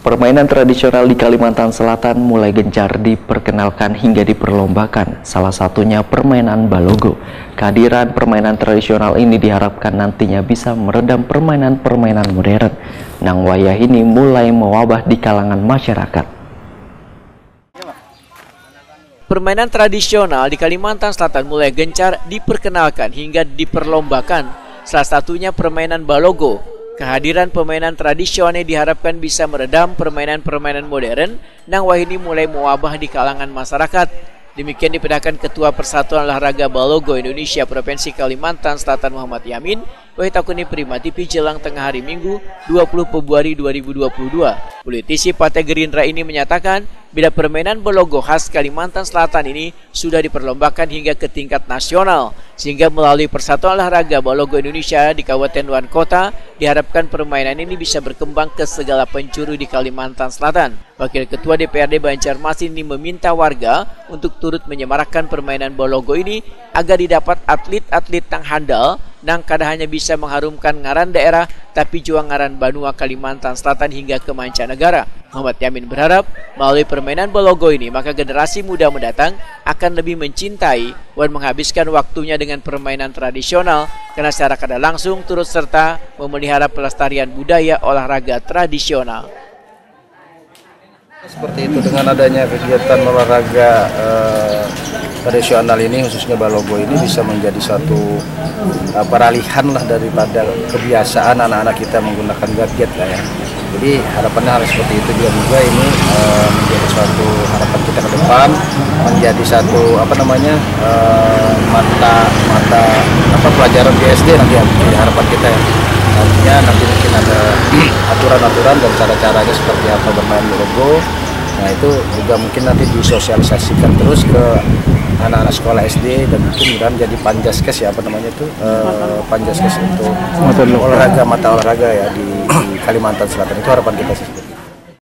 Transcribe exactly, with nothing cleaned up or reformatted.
Permainan tradisional di Kalimantan Selatan mulai gencar diperkenalkan hingga diperlombakan, salah satunya permainan balogo. Kehadiran permainan tradisional ini diharapkan nantinya bisa meredam permainan-permainan modern. Nang wayah ini mulai mewabah di kalangan masyarakat. Permainan tradisional di Kalimantan Selatan mulai gencar diperkenalkan hingga diperlombakan, salah satunya permainan balogo. Kehadiran permainan tradisional diharapkan bisa meredam permainan-permainan modern. Nang wayah ini mulai mewabah di kalangan masyarakat. Demikian dipedahkan Ketua Persatuan Olahraga Balogo Indonesia Provinsi Kalimantan Selatan Muhammad Yamin, Wahitakuni Prima T V jelang tengah hari Minggu dua puluh Februari dua ribu dua puluh dua. Politisi Partai Gerindra ini menyatakan bila permainan balogo khas Kalimantan Selatan ini sudah diperlombakan hingga ke tingkat nasional, sehingga melalui Persatuan Olahraga Balogo Indonesia di Kabupaten dan Kota diharapkan permainan ini bisa berkembang ke segala penjuru di Kalimantan Selatan. Wakil Ketua D P R D Banjarmasin ini meminta warga untuk turut menyemarakkan permainan balogo ini agar didapat atlet-atlet yang handal nang kada hanya bisa mengharumkan ngaran daerah tapi juga ngaran Banua Kalimantan Selatan hingga ke mancanegara. Muhammad Yamin berharap melalui permainan balogo ini maka generasi muda mendatang akan lebih mencintai dan menghabiskan waktunya dengan permainan tradisional karena secara kada langsung turut serta memelihara pelestarian budaya olahraga tradisional. Seperti itu, dengan adanya kegiatan olahraga eh, tradisional ini, khususnya balogo ini bisa menjadi suatu eh, peralihan lah daripada kebiasaan anak-anak kita menggunakan gadget lah ya. Jadi harapannya harus seperti itu, biar juga ini eh, menjadi suatu harapan kita ke depan, menjadi satu apa namanya eh, mata mata apa pelajaran di S D nanti ya, harapan kita ya. Artinya nanti mungkin ada aturan-aturan dan cara-caranya seperti apa bermain balogo. Nah itu juga mungkin nanti disosialisasikan terus ke anak-anak sekolah S D dan mungkin kan jadi panjaskes ya apa namanya itu uh, panjaskes untuk olahraga mata olahraga ya di, di Kalimantan Selatan, itu harapan kita sih.